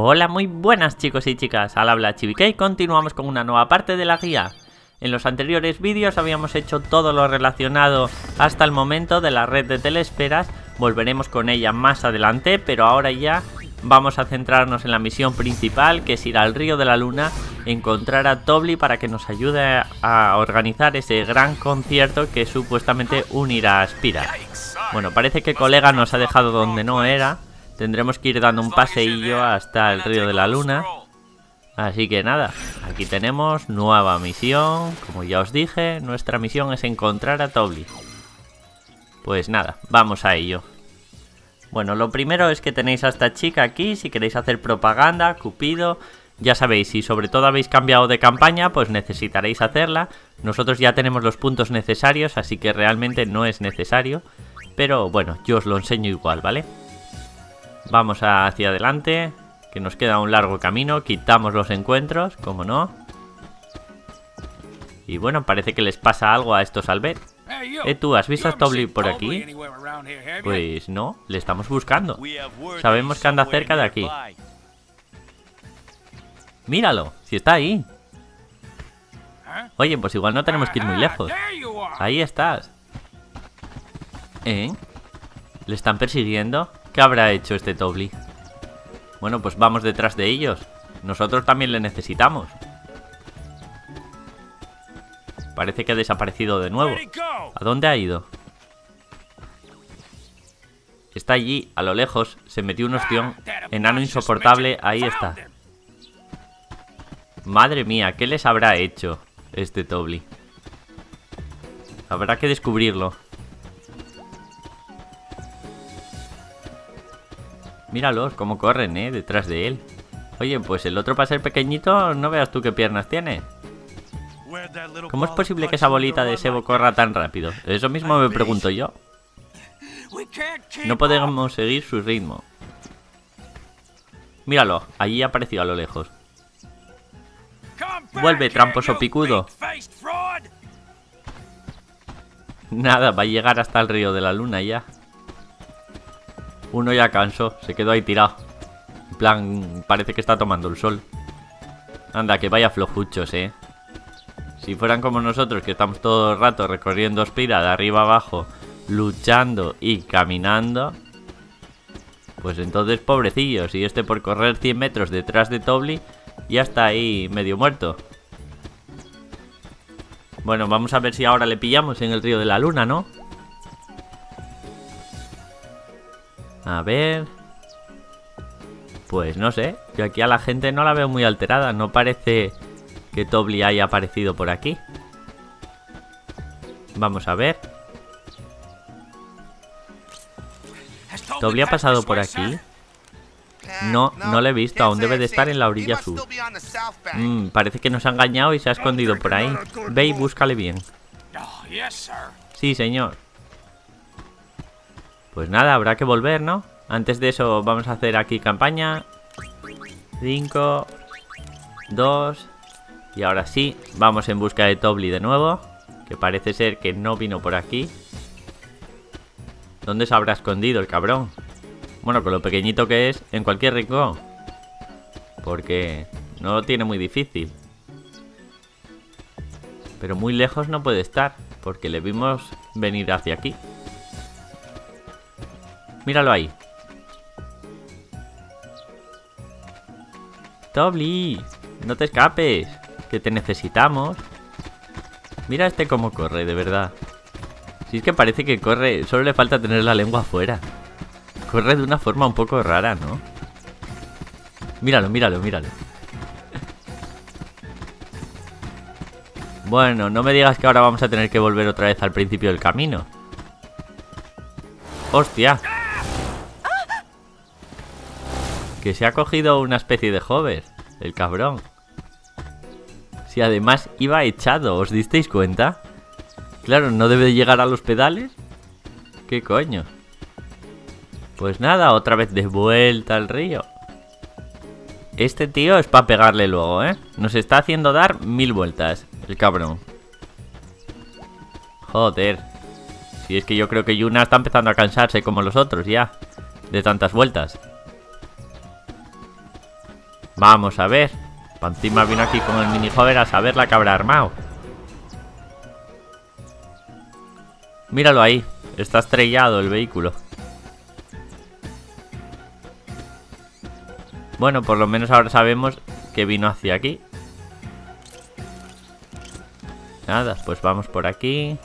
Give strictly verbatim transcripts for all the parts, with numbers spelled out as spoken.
Hola, muy buenas chicos y chicas, al habla Chibi-K y continuamos con una nueva parte de la guía. En los anteriores vídeos habíamos hecho todo lo relacionado hasta el momento de la red de telesferas, volveremos con ella más adelante, pero ahora ya vamos a centrarnos en la misión principal, que es ir al río de la luna, encontrar a Tobli para que nos ayude a organizar ese gran concierto que supuestamente unirá a Spira. Bueno, parece que el colega nos ha dejado donde no era. Tendremos que ir dando un paseillo hasta el río de la luna. Así que nada, aquí tenemos nueva misión. Como ya os dije, nuestra misión es encontrar a Tobli. Pues nada, vamos a ello. Bueno, lo primero es que tenéis a esta chica aquí. Si queréis hacer propaganda, Cupido, ya sabéis, si sobre todo habéis cambiado de campaña, pues necesitaréis hacerla. Nosotros ya tenemos los puntos necesarios, así que realmente no es necesario. Pero bueno, yo os lo enseño igual, ¿vale? Vamos hacia adelante, que nos queda un largo camino. Quitamos los encuentros, como no. Y bueno, parece que les pasa algo a estos Albert. Eh, ¿tú has visto a Tobli por aquí? Pues no, le estamos buscando. Sabemos que anda cerca de aquí. Míralo, si está ahí. Oye, pues igual no tenemos que ir muy lejos. Ahí estás. ¿Eh? ¿Le están persiguiendo? ¿Qué habrá hecho este Tobli? Bueno, pues vamos detrás de ellos. Nosotros también le necesitamos. Parece que ha desaparecido de nuevo. ¿A dónde ha ido? Está allí, a lo lejos. Se metió un ostión. Enano insoportable, ahí está. Madre mía, ¿qué les habrá hecho este Tobli? Habrá que descubrirlo. Míralos cómo corren, eh, detrás de él. Oye, pues el otro, para ser pequeñito, no veas tú qué piernas tiene. ¿Cómo es posible que esa bolita de sebo corra tan rápido? Eso mismo me pregunto yo. No podemos seguir su ritmo. Míralo, allí apareció a lo lejos. Vuelve, tramposo picudo. Nada, va a llegar hasta el río de la luna ya. Uno ya cansó, se quedó ahí tirado. En plan, parece que está tomando el sol. Anda, que vaya flojuchos, eh. Si fueran como nosotros, que estamos todo el rato recorriendo Spira de arriba abajo, luchando y caminando, pues entonces pobrecillos. Y este por correr cien metros detrás de Tobli ya está ahí medio muerto. Bueno, vamos a ver si ahora le pillamos en el río de la luna, ¿no? A ver... Pues no sé, yo aquí a la gente no la veo muy alterada. No parece que Tobli haya aparecido por aquí. Vamos a ver. ¿Tobli ha pasado por aquí? No, no le he visto, aún debe de estar en la orilla sur. Mm, parece que nos ha engañado y se ha escondido por ahí. Ve y búscale bien. Sí, señor. Pues nada, habrá que volver, ¿no? Antes de eso vamos a hacer aquí campaña. cinco, dos... Y ahora sí, vamos en busca de Tobli de nuevo. Que parece ser que no vino por aquí. ¿Dónde se habrá escondido el cabrón? Bueno, con lo pequeñito que es, en cualquier rincón. Porque no lo tiene muy difícil. Pero muy lejos no puede estar, porque le vimos venir hacia aquí. Míralo ahí. Tobli, no te escapes, que te necesitamos. Mira este cómo corre, de verdad. Si es que parece que corre, solo le falta tener la lengua afuera. Corre de una forma un poco rara, ¿no? Míralo, míralo, míralo. Bueno, no me digas que ahora vamos a tener que volver otra vez al principio del camino. ¡Hostia! Que se ha cogido una especie de hover, el cabrón. Si además iba echado, ¿os disteis cuenta? Claro, no debe de llegar a los pedales. ¿Qué coño? Pues nada, otra vez de vuelta al río. Este tío es para pegarle luego, ¿eh? Nos está haciendo dar mil vueltas, el cabrón. Joder. Si es que yo creo que Yuna está empezando a cansarse como los otros ya, de tantas vueltas. Vamos a ver. Pa' encima vino aquí con el mini hover a saber la que habrá armado. Míralo ahí. Está estrellado el vehículo. Bueno, por lo menos ahora sabemos que vino hacia aquí. Nada, pues vamos por aquí.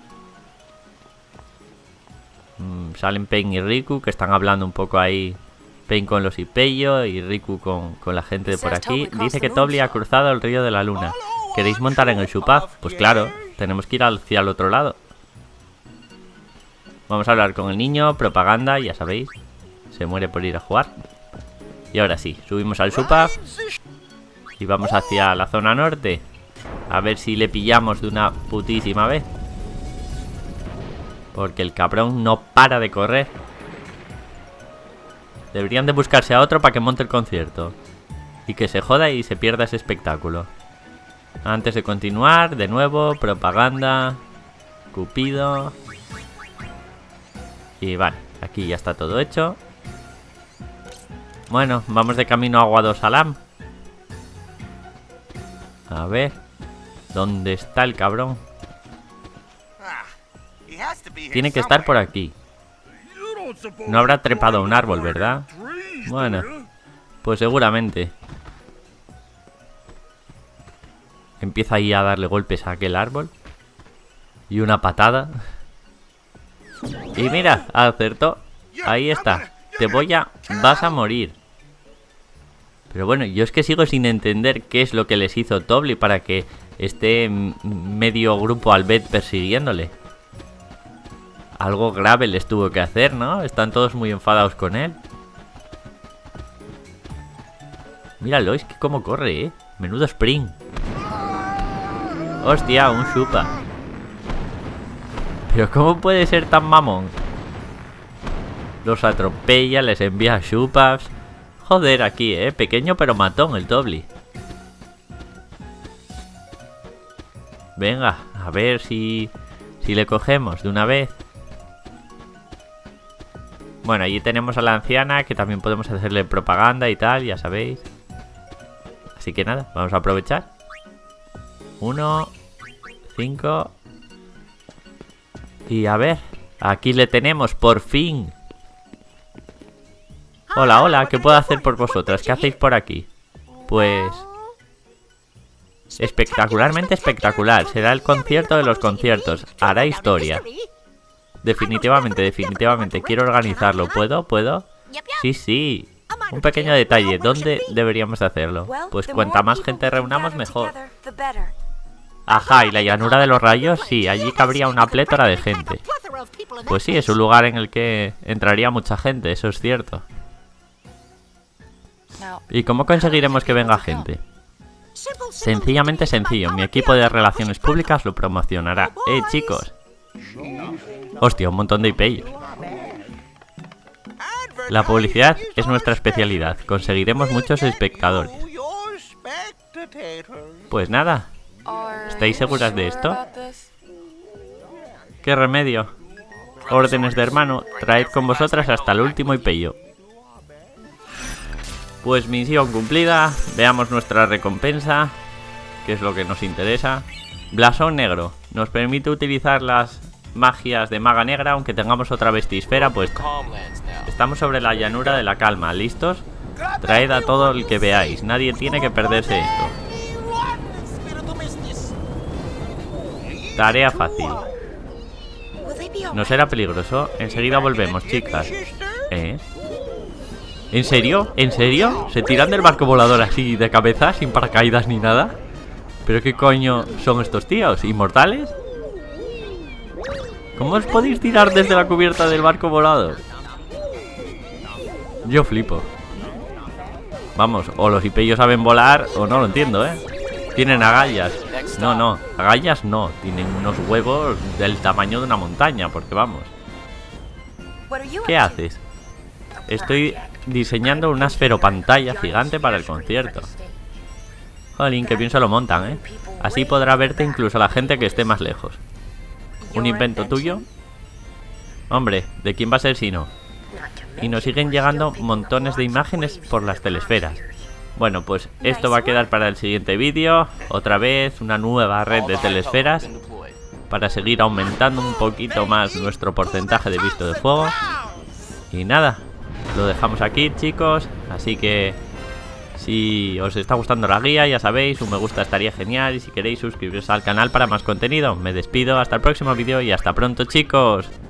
Mm, salen Pain y Riku, que están hablando un poco ahí. Pain con los Ippeyo y Riku con, con la gente de por aquí. Dice que Tobli ha cruzado el río de la luna. ¿Queréis montar en el Shupaf? Pues claro, tenemos que ir hacia el otro lado. Vamos a hablar con el niño, propaganda, ya sabéis. Se muere por ir a jugar. Y ahora sí, subimos al Shupaf y vamos hacia la zona norte. A ver si le pillamos de una putísima vez. Porque el cabrón no para de correr. Deberían de buscarse a otro para que monte el concierto. Y que se joda y se pierda ese espectáculo. Antes de continuar, de nuevo, propaganda. Cupido. Y vale, aquí ya está todo hecho. Bueno, vamos de camino a Guadosalam. A ver. ¿Dónde está el cabrón? Tiene que estar por aquí. No habrá trepado a un árbol, ¿verdad? Bueno, pues seguramente. Empieza ahí a darle golpes a aquel árbol. Y una patada. Y mira, acertó. Ahí está. Te voy a... Vas a morir. Pero bueno, yo es que sigo sin entender qué es lo que les hizo Tobli para que esté medio grupo Albet persiguiéndole. Algo grave les tuvo que hacer, ¿no? Están todos muy enfadados con él. Míralo, es que cómo corre, ¿eh? Menudo sprint. Hostia, un Shupa. Pero ¿cómo puede ser tan mamón? Los atropella, les envía Shupas. Joder, aquí, ¿eh? Pequeño pero matón el Tobli. Venga, a ver si... Si le cogemos de una vez. Bueno, allí tenemos a la anciana, que también podemos hacerle propaganda y tal, ya sabéis. Así que nada, vamos a aprovechar. Uno, cinco. Y a ver, aquí le tenemos, por fin. Hola, hola, ¿qué puedo hacer por vosotras? ¿Qué hacéis por aquí? Pues... espectacularmente espectacular. Será el concierto de los conciertos. Hará historia. Definitivamente, definitivamente. Quiero organizarlo. ¿Puedo? ¿Puedo? Sí, sí. Un pequeño detalle. ¿Dónde deberíamos de hacerlo? Pues cuanta más gente reunamos, mejor. Ajá, ¿y la llanura de los rayos? Sí, allí cabría una plétora de gente. Pues sí, es un lugar en el que entraría mucha gente, eso es cierto. ¿Y cómo conseguiremos que venga gente? Sencillamente sencillo. Mi equipo de relaciones públicas lo promocionará. ¡Eh, chicos! Hostia, un montón de Ipeyos. La publicidad es nuestra especialidad. Conseguiremos muchos espectadores. Pues nada. ¿Estáis seguras de esto? ¿Qué remedio? Órdenes de hermano. Traed con vosotras hasta el último Ipeyo. Pues misión cumplida. Veamos nuestra recompensa, que es lo que nos interesa. Blasón negro. Nos permite utilizar las magias de maga negra, aunque tengamos otra vestisfera puesta. Estamos sobre la llanura de la calma. ¿Listos? Traed a todo el que veáis. Nadie tiene que perderse esto. Tarea fácil. ¿No será peligroso? Enseguida volvemos, chicas. ¿Eh? ¿En serio? ¿En serio? ¿Se tiran del barco volador así de cabeza, sin paracaídas ni nada? ¿Pero qué coño son estos tíos? ¿Inmortales? ¿Cómo os podéis tirar desde la cubierta del barco volador? Yo flipo. Vamos, o los Ipeyos saben volar o no lo entiendo, ¿eh? Tienen agallas. No, no, agallas no. Tienen unos huevos del tamaño de una montaña, porque vamos. ¿Qué haces? Estoy diseñando una esferopantalla gigante para el concierto. Jolín, que bien se lo montan, ¿eh? Así podrá verte incluso la gente que esté más lejos. ¿Un invento tuyo? Hombre, ¿de quién va a ser si no? Y nos siguen llegando montones de imágenes por las telesferas. Bueno, pues esto va a quedar para el siguiente vídeo. Otra vez una nueva red de telesferas para seguir aumentando un poquito más nuestro porcentaje de visto de fuego. Y nada, lo dejamos aquí, chicos. Así que si os está gustando la guía, ya sabéis, un me gusta estaría genial. Y si queréis suscribiros al canal para más contenido. Me despido, hasta el próximo vídeo y hasta pronto, chicos.